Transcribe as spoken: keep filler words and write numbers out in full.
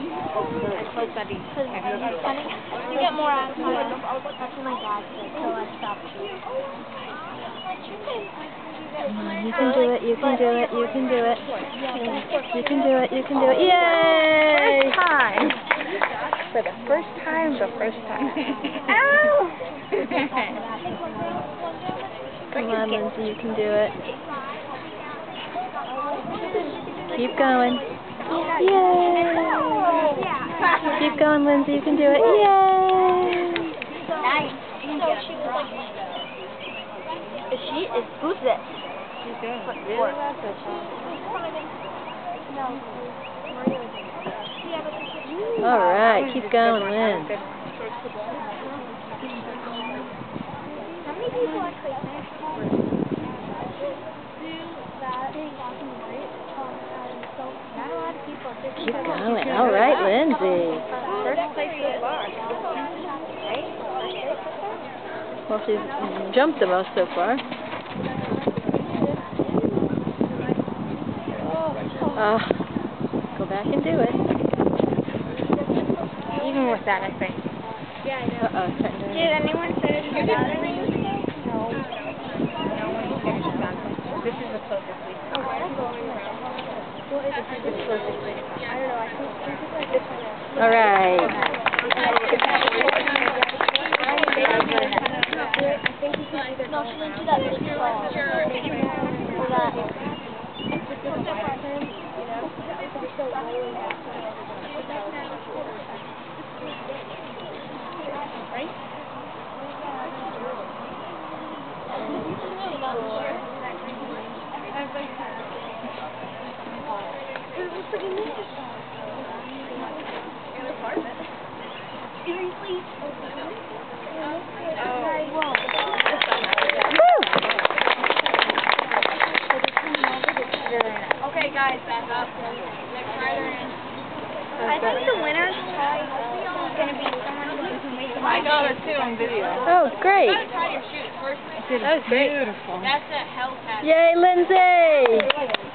I hope that he's funny. You get more out of it. That's what my dad said, so I stopped. You can do it, you can do it, you can do it. You can do it, you can do it. Yay! First time. For the first time, the first time. Ow! Come on, Lindsay, you can do it. Keep going. Yay! Keep going, Lindsay, you can do it. Yay! Nice. She is who's this? She's doing really well so far. All right, keep going, Lynn. How many people actually finish Not a lot of people. Keep going. All right, Lindsay. First place so far. Well, she's jumped the most so far. Uh, go back and do it. Even with that, I think. Yeah, I know. Uh-oh, starting to Did anyone finish the battery? No. No one finished that. This is the closest we Oh, I'm going around. Well, is it the closest we I don't know. I think it's like this one. All right. No, she didn't do that really strong. Or that. It's just a part time, you know? It's so rolling back. Right? Seriously? Okay, guys, back up. Next rider in. I think the winner's probably going to be someone who can make the I got her too on video. Oh, great. You gotta try your shoot first. That was great. That's a hell pass. Yay, Lindsay!